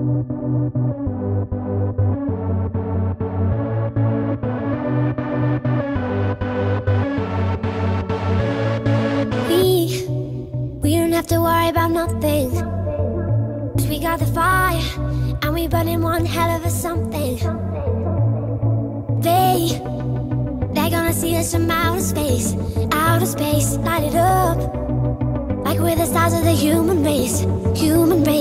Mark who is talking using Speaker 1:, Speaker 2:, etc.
Speaker 1: We don't have to worry about nothing, 'cause we got the fire, and we burning one hell of a something. They're gonna see us from outer space, light it up, like we're the stars of the human race, human race.